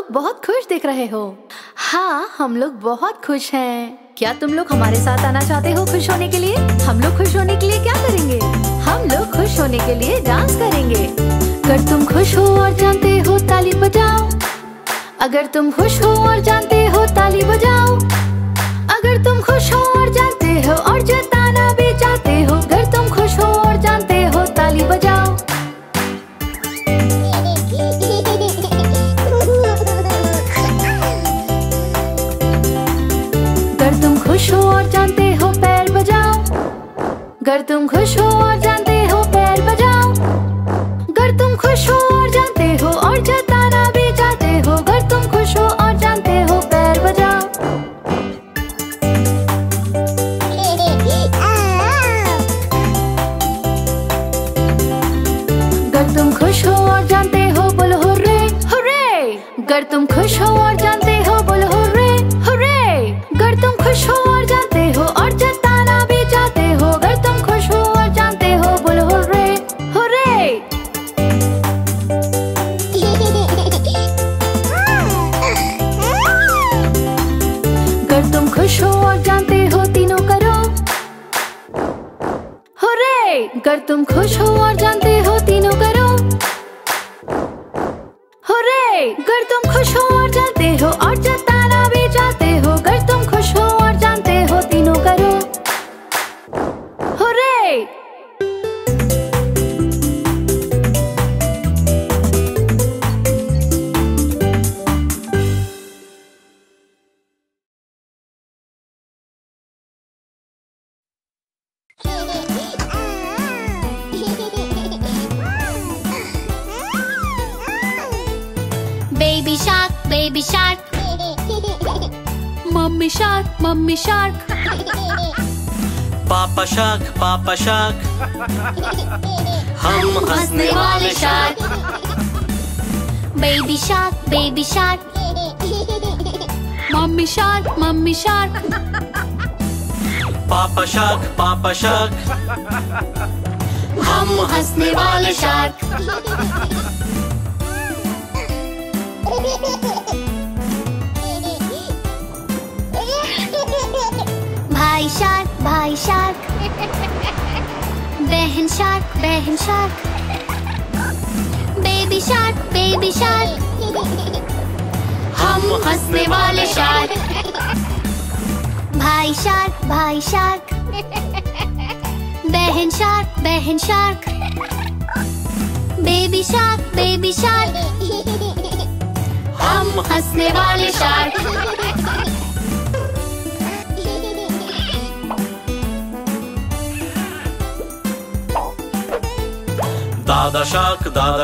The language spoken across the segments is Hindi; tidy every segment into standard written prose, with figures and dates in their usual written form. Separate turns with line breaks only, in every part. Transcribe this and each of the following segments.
बहुत खुश दिख रहे हो। हाँ, हम लोग बहुत खुश हैं। क्या तुम लोग हमारे साथ आना चाहते हो खुश होने के लिए? हम लोग खुश होने के लिए क्या करेंगे? हम लोग खुश होने के लिए डांस करेंगे। अगर तुम खुश हो और जानते हो ताली बजाओ। अगर तुम खुश हो और जानते हो ताली बजाओ। अगर तुम खुश हो और जानते हो और जताना भी चाहते हो। अगर तुम खुश हो और जानते हो ताली बजाओ। अगर तुम खुश हो और जानते हो पैर बजाओ। अगर तुम खुश हो और जानते हो पैर बजाओ। अगर तुम खुश हो और जानते हो और जताना भी चाहते हो। अगर तुम खुश हो और जानते हो पैर बजाओ। अगर तुम खुश हो और जानते हो बोलो हुर्रे हुर्रे। अगर तुम खुश हो और जानते हो बोलो हुर्रे हुर्रे। अगर तुम खुश हो और जानते हो और जताना भी चाहते हो। अगर तुम खुश हो और जानते हो बोलो हुर्रे हुर्रे। अगर तुम खुश हो और जानते हो तीनों करो हुर्रे। अगर तुम खुश हो और जानते हो तीनों करो हुर्रे। अगर तुम खुश हो और जानते हो और जताना भी चाहते हो। अगर तुम खुश हो और जानते हो तीनों करो हुर्रे।
Baby shark, baby shark.
Mummy shark, mummy shark.
Papa shark हम हंसने वाले shark.
Baby shark, baby shark.
Mummy shark, mummy shark.
Papa shark हम हंसने वाले शार्क।
भाई शार्क. बहन शार्क. Baby shark.
हम हंसने वाले शार्क।
भाई शार्क. बहन शार्क. Baby shark.
हम हंसने वाले शार्क। दादा शार्क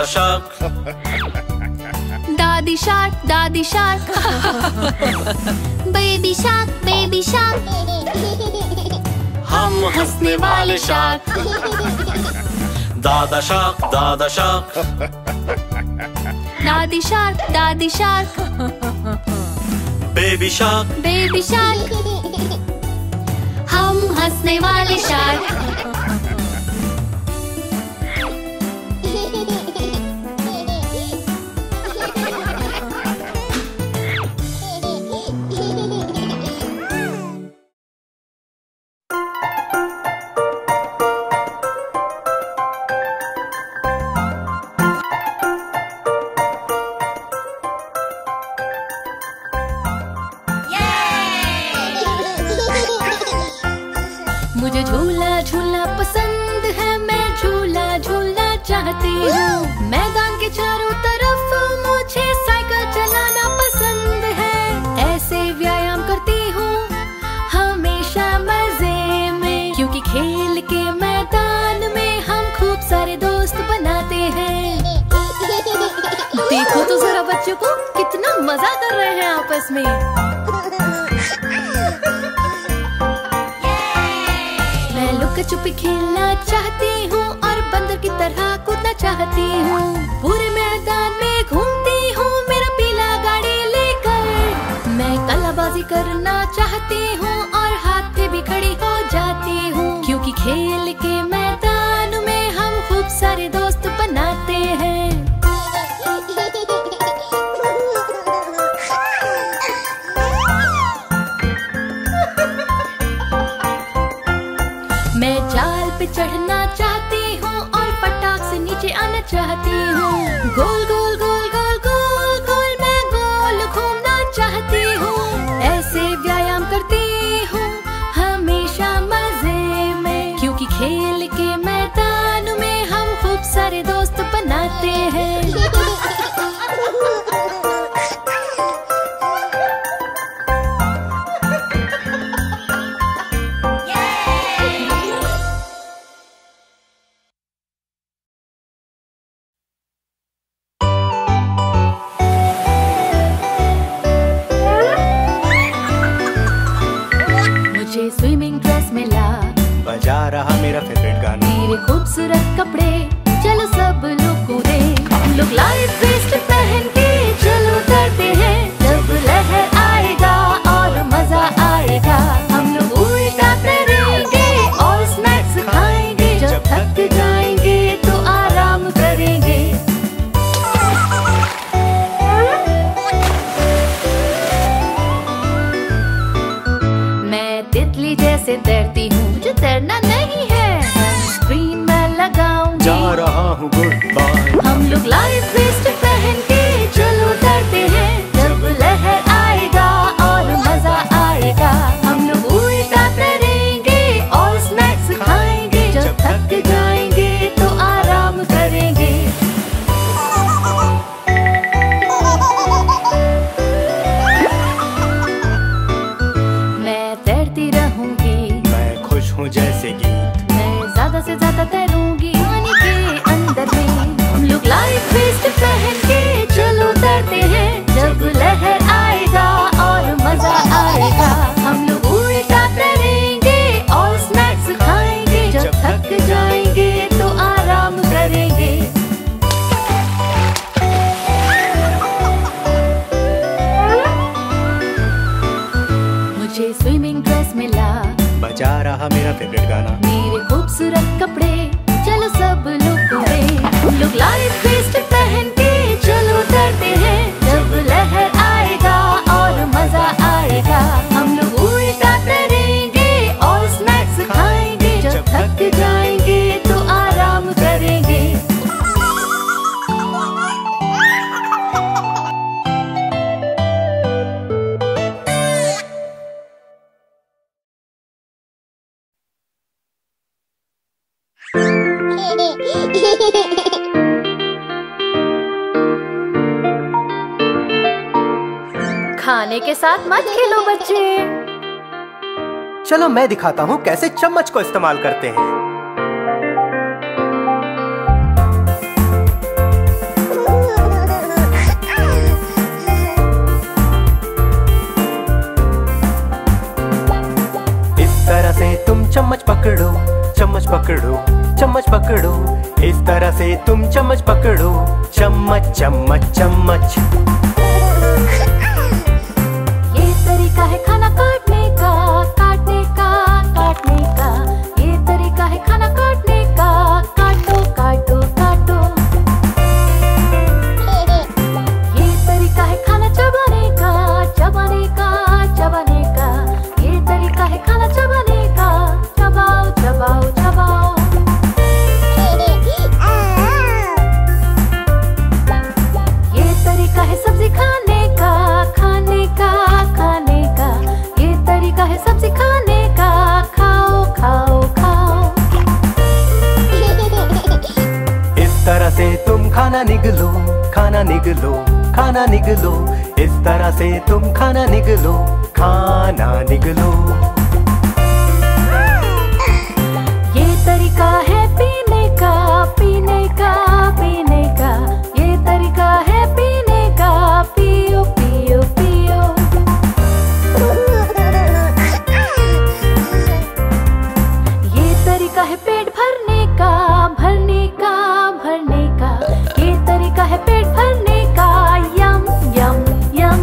दादी शार्क.
Baby shark.
हम हंसने वाले शार्क। दादा शार्क
दादी शार्क.
बेबी शार्क
हम हंसने वाले शार्क।
मुझे झूला पसंद है। मैं झूलना चाहती हूँ। मैदान के चारों तरफ मुझे साइकिल चलाना पसंद है। ऐसे व्यायाम करती हूँ हमेशा मजे में। क्योंकि खेल के मैदान में हम खूब सारे दोस्त बनाते हैं। देखो तो जरा बच्चों को कितना मजा कर रहे हैं आपस में। छुपी खेलना चाहती हूँ और बंदर की तरह कूदना चाहती हूँ। पूरे मैदान में घूमती हूँ मेरा पीला गाड़ी लेकर। मैं कलाबाजी करना चाहती हूँ और हाथ पे भी खड़ी हो जाती हूँ। क्योंकि खेल के मैदान में हम खूब सारे दोस्त बनाते हैं। रहना चाहती हूँ और फटाक से नीचे आना चाहती हूँ। गोल गोल गोल गोल गोल गोल मैं गोल घूमना चाहती हूँ। ऐसे व्यायाम करती हूँ हमेशा मजे में, क्योंकि खेल के मैदान में हम खूब सारे दोस्त बनाते हैं। स्विमिंग ड्रेस मिला,
बजा रहा मेरा फेवरेट गाना,
मेरे खूबसूरत कपड़े, चलो सब लोग कूदे। हम लोग लाइफ वेस्ट पहन के चलो उतरते हैं, जब लहर आएगा और मजा आएगा। हम लोग उल्टा तैरेंगे और स्नैक्स खाएंगे, जब थक जाएंगे तो आराम करेंगे। तितली जैसे तैरती हूँ, मुझे तैरना नहीं है, स्क्रीन में लगाऊंगी।
जा रहा हूँ गुड बाय।
हम लोग लाइफ वेस्ट पहन के चलो उतरते हैं, जब लहर आएगा और मजा आएगा। हम लोग उल्टा तैरेंगे और स्नैक्स खाएंगे, जब थक जाएंगे तो आराम करेंगे।
जैसे गीत
मैं ज्यादा से ज्यादा तैरूंगी पानी के अंदर में। हम लोग लाइफ वेस्ट पहन के चलो उतरते हैं, जब लहर आएगा और मजा आएगा। हम लोग उल्टा तैरेंगे और स्नैक्स खाएंगे, जब थक जाएंगे तो आराम करेंगे। मुझे स्विमिंग ड्रेस मिला,
बजा रहा मेरा फेवरेट गाना,
मेरे खूबसूरत कपड़े, चलो सब लोग कूदे। हम लोग लाइफ वेस्ट पहन के चलो उतरते हैं, जब लहर आएगा और मजा आएगा। हम लोग उल्टा तैरेंगे और स्नैक्स खाएंगे, जब थक जाएंगे तो आराम करेंगे। खाने के साथ मत खेलो बच्चे।
चलो मैं दिखाता हूँ कैसे चम्मच को इस्तेमाल करते हैं। इस तरह से तुम चम्मच पकड़ो, चम्मच पकड़ो, चम्मच पकड़ो। इस तरह से तुम चम्मच पकड़ो, चम्मच चम्मच चम्मच।
ये तरीका है खाना काटने का, काटने का, काटने का। ये तरीका है खाना काटने का, काटो काटो काटो। ये तरीका है खाना चबाने का, चबाने का, चबाने का। ये तरीका है खाना चबाने का, चबाओ चबाओ चबाओ। ये तरीका है सब्जी खाने का, खाने का, खाने का। ये तरीका है सब्जी खाने का, खाओ खाओ खाओ।
इस तरह से तुम खाना निगलो, खाना निगलो, खाना निगलो। इस तरह से तुम खाना निगलो, खाना निगलो।
ये तरीका है पीने का, पीने का, पीने का। ये तरीका है पीने का, पियो पियो पियो। ये तरीका है पेट भरने का, भरने का, भरने का। ये तरीका है पेट भरने का, यम यम यम।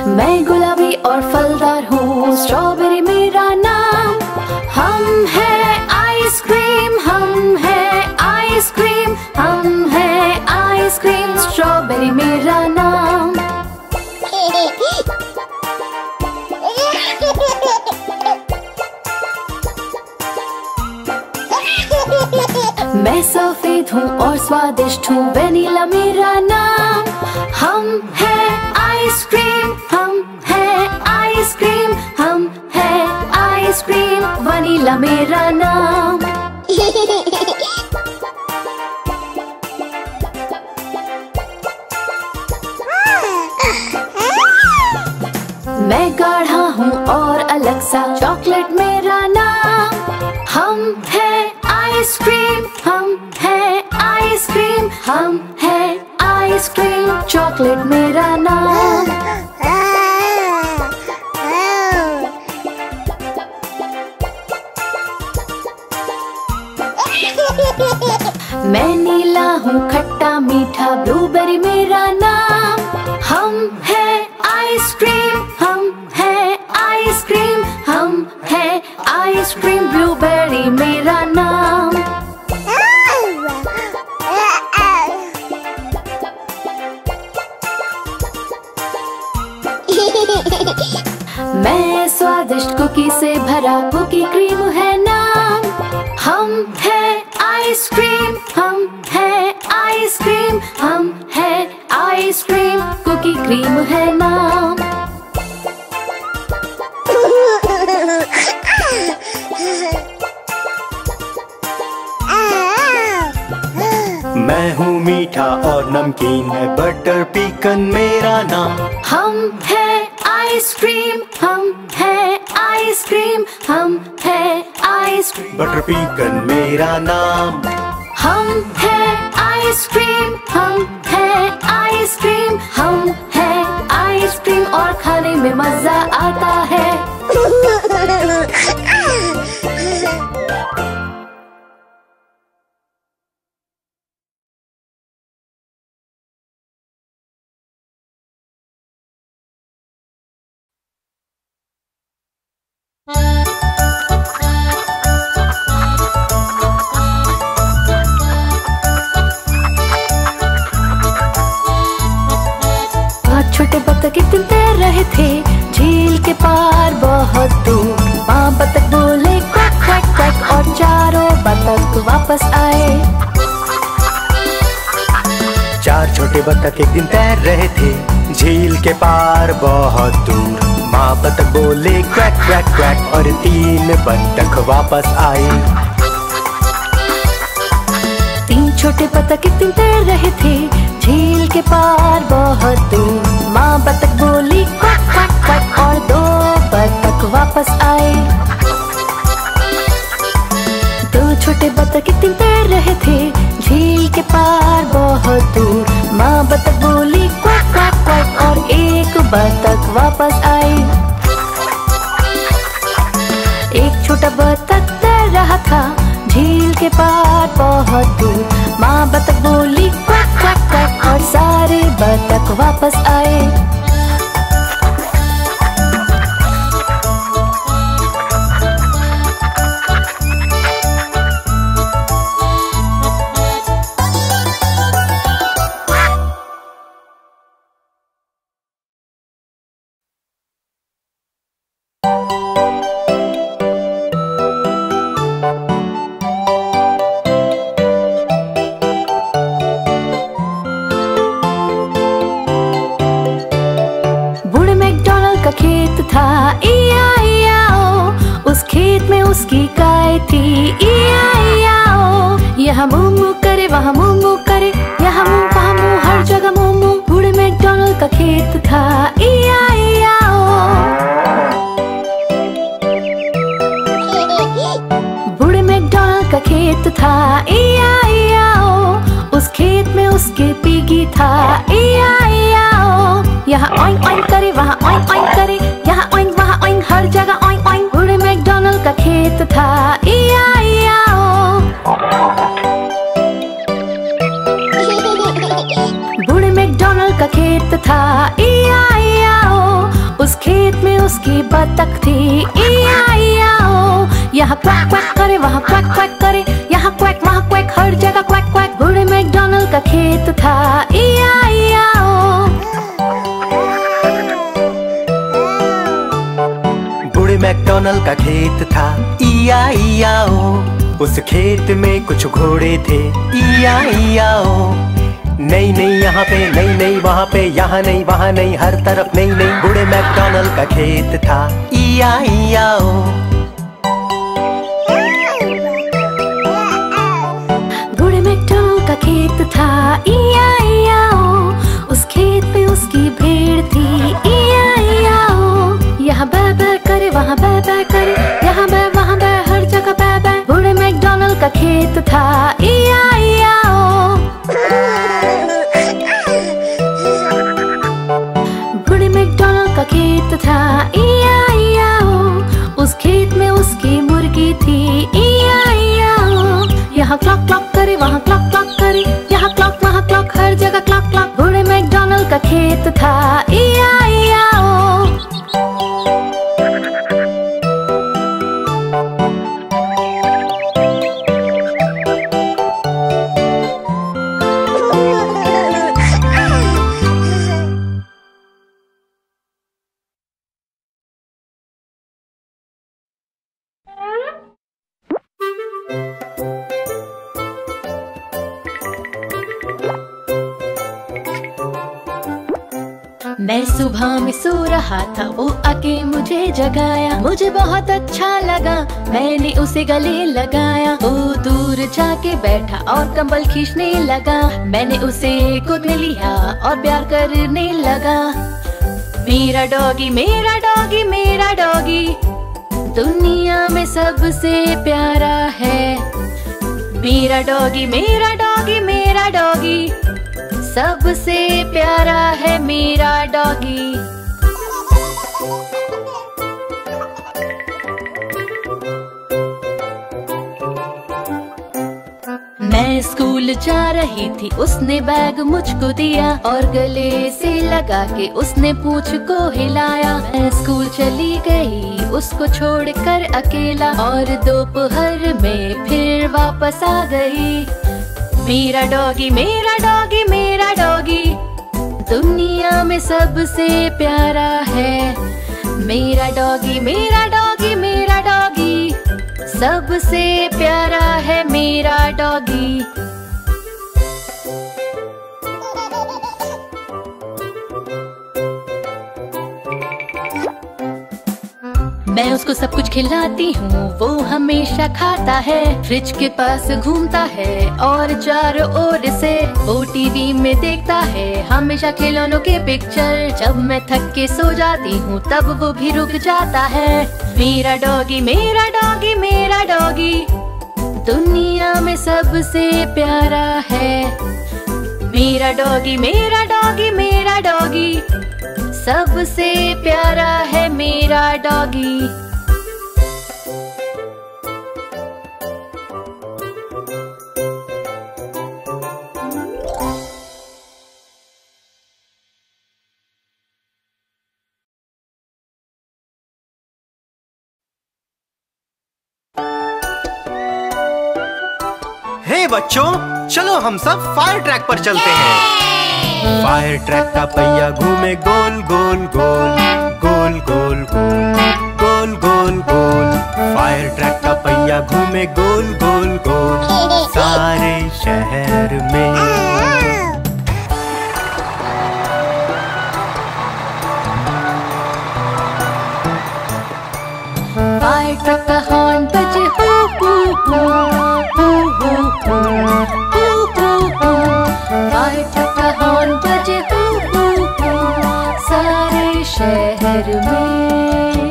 मैं गुलाबी और फलदार हूँ, स्ट्रॉबेरी मेरा नाम। हम हैं आइसक्रीम, हम हैं आइसक्रीम, हम हैं आइसक्रीम, स्ट्रॉबेरी मेरा नाम। मैं सफेद हूँ और स्वादिष्ट हूँ, वेनिला मेरा नाम। हम हैं आइसक्रीम, हम हैं आइसक्रीम, हम हैं आइसक्रीम, वनीला मेरा नाम। मैं गाढ़ा हूँ और अलग सा, चॉकलेट मेरा नाम। हम हैं आइसक्रीम, हम हैं आइसक्रीम, हम हैं आइसक्रीम, चॉकलेट मेरा नाम। मैं नीला हूँ, खट्टा मीठा, ब्लूबेरी मेरा नाम। हम हैं आइसक्रीम, हम हैं आइसक्रीम, हम हैं आइसक्रीम, ब्लूबेरी मेरा नाम। मैं स्वादिष्ट कुकी से भरा, कुकी क्रीम है नाम। हम हैं आइसक्रीम, हम हैं आइसक्रीम, हम हैं आइसक्रीम, कुकी क्रीम है नाम।
मैं हूँ मीठा और नमकीन, है बटर पीकन मेरा नाम।
हम हैं आइसक्रीम, हम हैं आइसक्रीम, हम हैं आइसक्रीम,
बटर पीकन मेरा नाम।
हम हैं आइसक्रीम, हम हैं आइसक्रीम, हम हैं आइसक्रीम, और खाने में मजा आता है। छोटे बतख एक दिन तैर रहे थे झील के पार बहुत दूर। माँ बतख बोले क्वैक क्वैक क्वैक, और चारों बतख वापस आए।
चार छोटे बतख एक दिन तैर रहे थे झील के पार बहुत दूर। माँ बतख बोले क्वैक क्वैक क्वैक, और तीन बतख वापस आए।
तीन छोटे बतख एक दिन तैर रहे थे झील के पार बहुत दूर। माँ बतख बोली क्वैक क्वैक क्वैक, और दो बतख वापस आए। दो छोटे बतख एक दिन तैर रहे थे झील के पार बहुत दूर। माँ बतख बोली क्वैक क्वैक क्वैक, और एक बतख वापस आए। एक छोटा बतख तैर रहा था झील के पार बहुत दूर। माँ बतख बोली क्वैक क्वैक क्वैक, और सारे बतख वापस आए। उसकी गाय थी ई-आई-ई-आओ। यहाँ मूमू करे वहाँ मूमू करे, यहाँ मूँ वहाँ मूँ, हर जगह मूमू। बूढ़े मैकडॉनल्ड का खेत था ई-आई-ई-आओ। बूढ़े मैकडॉनल्ड का खेत था ई-आई-ई-आओ। उस खेत में उसके पिगी था ई-आई-ई-आओ। यहाँ ओइंक ओइंक करे वहाँ ओइंक ओइंक करे, यहाँ ओइंक वहाँ ओइंक, हर जगह ओइंक ओइंक। बूढ़े मैकडॉनल्ड का खेत था ई-आई-ई-आओ। बूढ़े मैकडॉनल्ड का खेत था ई-आई-ई-आओ। उस खेत में उसकी बतख थी। E-I-E-I-O, यहाँ क्वैक क्वैक करे, वहाँ क्वैक क्वैक करे, यहाँ क्वैक वहाँ क्वैक, हर जगह क्वैक क्वैक। बूढ़े मैकडॉनल्ड का खेत था। E-I-E-I-O,
बूढ़े मैकडॉनल्ड का खेत था। E-I-E-I-O, उस खेत में कुछ घोड़े थे। E-I-E-I-O, नहीं नहीं यहाँ पे, नहीं नहीं वहाँ पे, यहाँ नहीं वहाँ नहीं, हर तरफ नहीं नहीं। बूढ़े मैकडॉनल्ड का खेत था। E-I-E-I-O,
बूढ़े मैकडॉनल्ड का खेत था। E-I-E-I-O, उस खेत पे उसकी भेड़ थी। E-I-E-I-O, यहाँ बै बै करे, वहाँ बै बै करे, यहाँ बै वहाँ बै, हर जगह बै बै। बूढ़े मैकडॉनल्ड का खेत था। E-I-E-I-O, बूढ़े मैकडॉनल्ड का खेत था। E-I-E-I-O, उस खेत में उसकी मुर्गी थी। E-I-E-I-O, यहाँ क्लॉक क्लॉक करे, वहाँ क्लॉक क्लॉक करे, यहाँ क्लॉक वहाँ क्लॉक, हर जगह क्लॉक क्लॉक। बूढ़े मैकडॉनल्ड का खेत था। E-I-E-I-O, मैं सुबह में सो रहा था, वो आके मुझे जगाया। मुझे बहुत अच्छा लगा, मैंने उसे गले लगाया। वो दूर जाके बैठा और कंबल खींचने लगा। मैंने उसे गोद में लिया और प्यार करने लगा। मेरा डॉगी मेरा डॉगी मेरा डॉगी, दुनिया में सबसे प्यारा है। मेरा डॉगी मेरा डॉगी मेरा डॉगी, सबसे प्यारा है मेरा डॉगी। मैं स्कूल जा रही थी, उसने बैग मुझको दिया और गले से लगा के उसने पूंछ को हिलाया। मैं स्कूल चली गई उसको छोड़कर अकेला, और दोपहर में फिर वापस आ गई। मेरा डॉगी मेरा डॉगी मेरा डॉगी, दुनिया में सबसे प्यारा है। मेरा डॉगी मेरा डॉगी मेरा डॉगी, सबसे प्यारा है मेरा डॉगी। मैं उसको सब कुछ खिलाती हूँ, वो हमेशा खाता है। फ्रिज के पास घूमता है और चारों ओर से वो टीवी में देखता है हमेशा खिलौनों के पिक्चर। जब मैं थक के सो जाती हूँ तब वो भी रुक जाता है। मेरा डॉगी मेरा डॉगी मेरा डॉगी, दुनिया में सबसे प्यारा है। मेरा डॉगी मेरा डॉगी मेरा डॉगी, सबसे प्यारा है मेरा डॉगी।
हे बच्चों, चलो हम सब फायर ट्रैक पर चलते हैं। फायर ट्रैक का पहिया घूमे गोल गोल गोल, गोल गोल गोल, गोल गोल गोल। फायर ट्रैक का पहिया घूमे गोल गोल गोल, सारे शहर में।
फायर ट्रक का हॉर्न बजे हू हू हू, हू हू हू, हू हू हू। फायर ट्रक का हॉर्न बजे हू हू हू, सारे शहर में।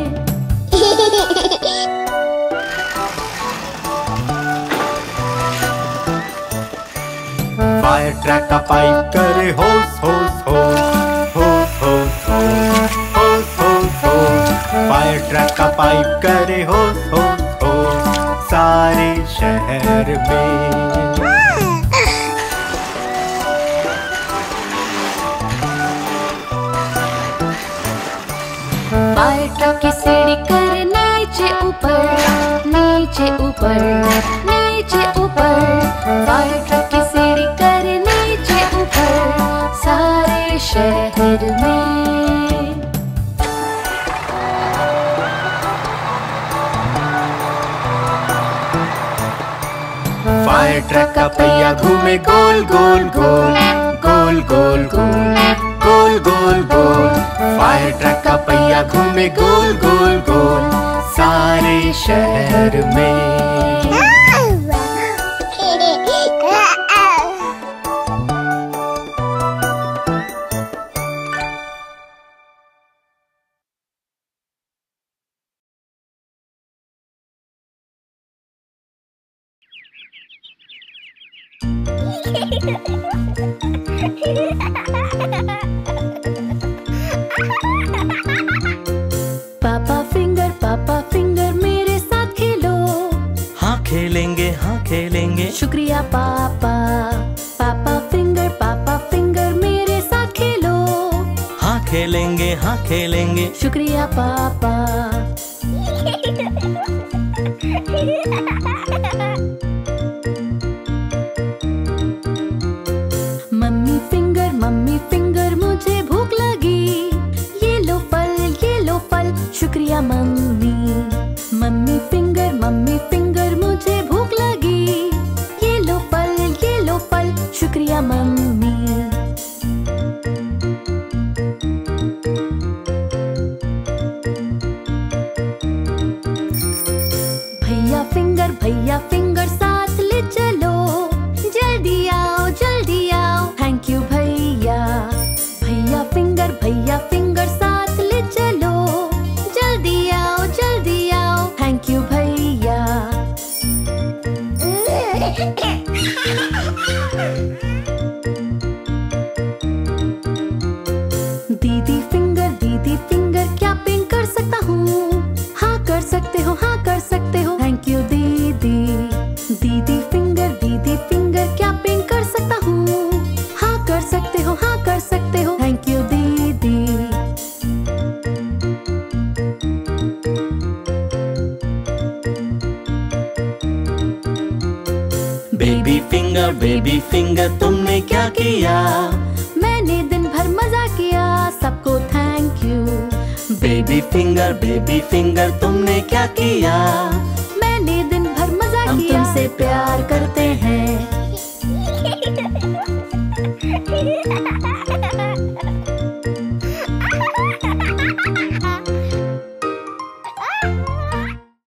फायर ट्रक का पाइप करे होस होस होस, होस होस होस, होस होस होस। फायर ट्रक का पाइप करे होस होस होस, सारे शहर में।
फायर ट्रक की सीढ़ी कर नीचे ऊपर, नीचे ऊपर, नीचे ऊपर। फायर ट्रक की सीढ़ी कर नीचे ऊपर, सारे शहर में।
फायर ट्रक का पहिया घूमे गोल गोल गोल, गोल गोल गोल, गोल गोल गोल। फायर ट्रक का पहिया घूमे गोल गोल गोल, सारे शहर में।
पापा फिंगर मेरे साथ खेलो।
हाँ खेलेंगे, हाँ खेलेंगे।
शुक्रिया पापा। पापा फिंगर मेरे साथ खेलो।
हाँ खेलेंगे, हाँ खेलेंगे।
शुक्रिया पापा। मम्मी फिंगर मुझे भूख लगी। ये लो फल, शुक्रिया मम्मी। मम्मी फिंगर मुझे भूख लगी। ये लो फल, शुक्रिया मम्मी। भैया फिंगर साथ ले चलो। जल्दी आओ, थैंक यू भैया। भैया फिंगर साथ ले चलो। जल्दी आओ, थैंक यू भैया। दीदी फिंगर क्या पेंट कर सकता हूँ? हाँ कर सकते हो, थैंक यू दीदी। दीदी फिंगर क्या पेंट कर सकता हूँ? हाँ कर सकते हो, थैंक यू दीदी।
बेबी फिंगर तुमने क्या किया?
मैंने दिन भर मजा किया, सबको थैंक यू।
बेबी फिंगर तुमने क्या किया?